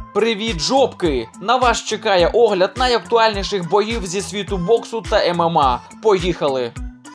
Привіт, жопки! На вас чекає огляд найактуальніших боїв зі світу боксу та ММА. Поїхали!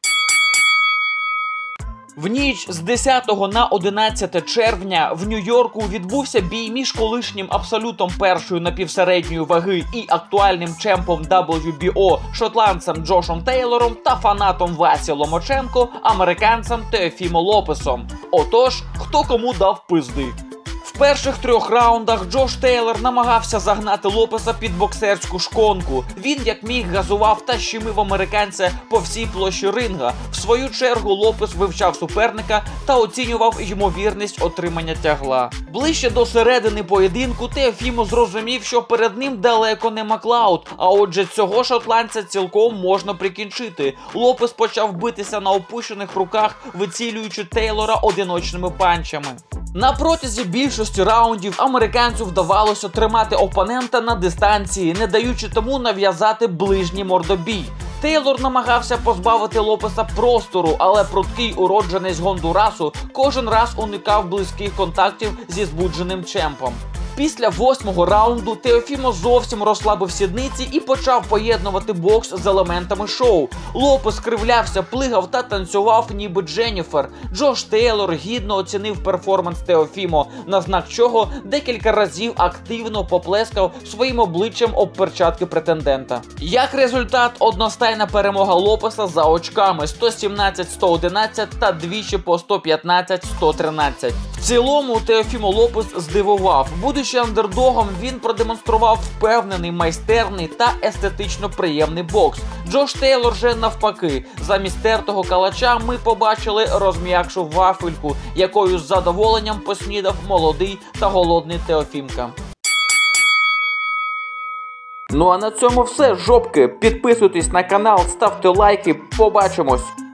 В ніч з 10 на 11 червня в Нью-Йорку відбувся бій між колишнім абсолютом першої напівсередньої ваги і актуальним чемпом WBO шотландцем Джошем Тейлором та фанатом Васі Ломаченко американцем Теофімо Лопесом. Отож, хто кому дав пизди. В перших 3 раундах Джош Тейлор намагався загнати Лопеса під боксерську шконку. Він як міг газував та щемив американця по всій площі ринга. В свою чергу Лопес вивчав суперника та оцінював ймовірність отримання тягла. Ближче до середини поєдинку Теофімо зрозумів, що перед ним далеко не Маклауд, а отже цього шотландця цілком можна прикінчити. Лопес почав битися на опущених руках, вицілюючи Тейлора одиночними панчами. На протязі більшості раундів американцю вдавалося тримати опонента на дистанції, не даючи тому нав'язати ближній мордобій. Тейлор намагався позбавити Лопеса простору, але пруткий уродженець Гондурасу кожен раз уникав близьких контактів зі збудженим чемпом. Після 8-го раунду Теофімо зовсім розслабив сідниці і почав поєднувати бокс з елементами шоу. Лопес кривлявся, плигав та танцював ніби Дженніфер. Джош Тейлор гідно оцінив перформанс Теофімо, на знак чого декілька разів активно поплескав своїм обличчям об перчатки претендента. Як результат, одностайна перемога Лопеса за очками 117-111 та двічі по 115-113. В цілому Теофімо Лопес здивував. Будучи андердогом, він продемонстрував впевнений, майстерний та естетично приємний бокс. Джош Тейлор же навпаки. Замість тертого калача ми побачили розм'якшу вафельку, якою з задоволенням поснідав молодий та голодний Теофімка. Ну а на цьому все, жопки. Підписуйтесь на канал, ставте лайки. Побачимось!